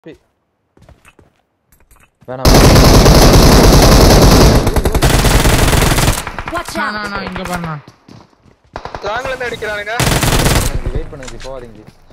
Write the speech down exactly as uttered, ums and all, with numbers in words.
வேணாம் watch out. நான் நான் இங்க பண்ணா லாங்ல இருந்து அடிக்கறானுங்க. வெயிட் பண்ணுங்க போவாதீங்க.